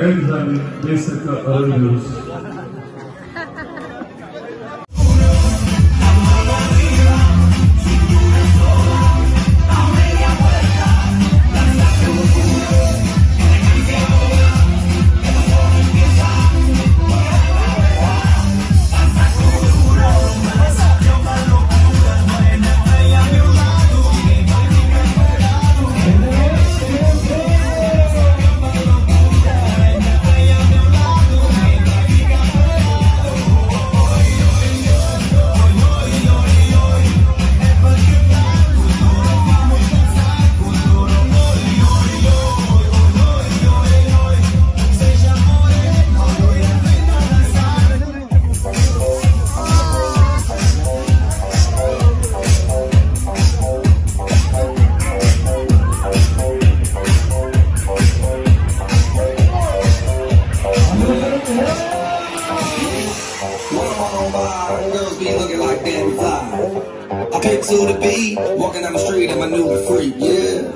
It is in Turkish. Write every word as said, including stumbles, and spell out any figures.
en güzel bir beş dakika ara veriyoruz. Girls be looking like Debbie Fly. I pick to the beat, walking down the street and my new be free, yeah.